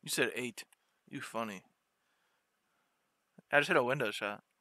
You said 8. You funny. I just hit a window shot.